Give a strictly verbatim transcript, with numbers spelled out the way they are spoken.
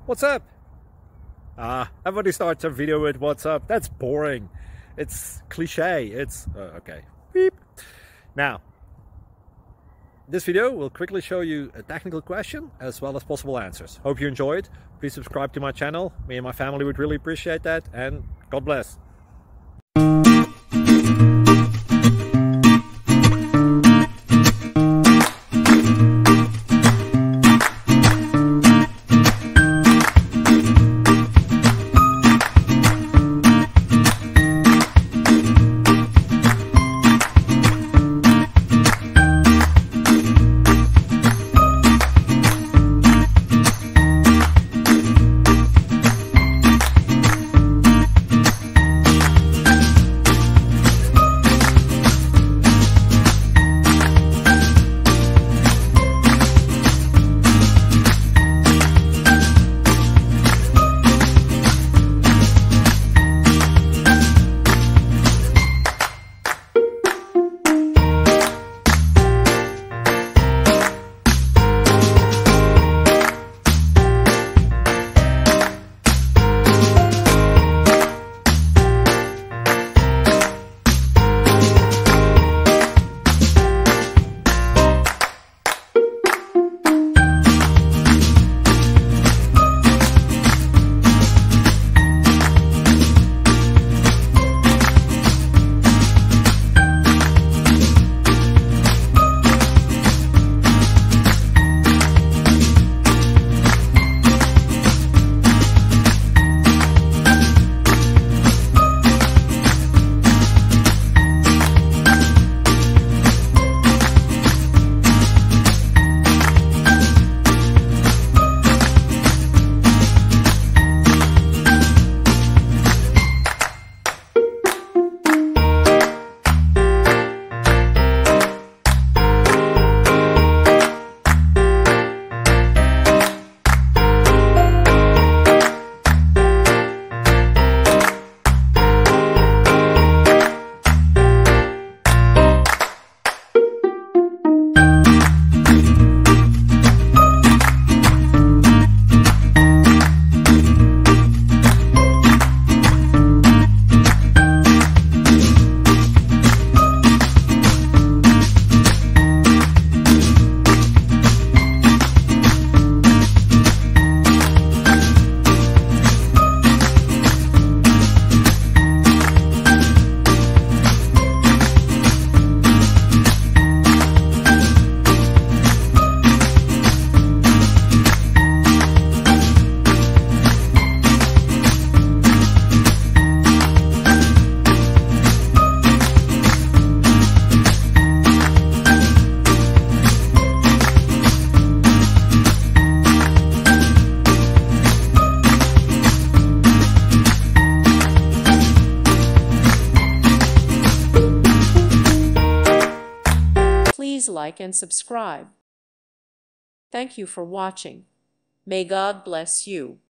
What's up? Ah, everybody starts a video with what's up. That's boring. It's cliche. It's uh, okay. Beep. Now, this video will quickly show you a technical question as well as possible answers. Hope you enjoyed. Please subscribe to my channel. Me and my family would really appreciate that, and God bless. Please like and subscribe. Thank you for watching. May God bless you.